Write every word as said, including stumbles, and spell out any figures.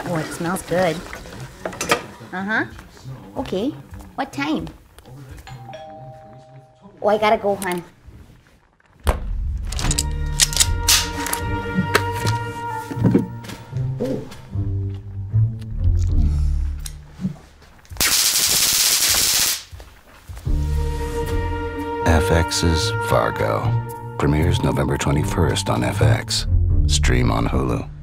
Oh, it smells good. Uh-huh. Okay. What time? Oh, I gotta go, hon. F X's Fargo premieres November twenty-first on F X. Stream on Hulu.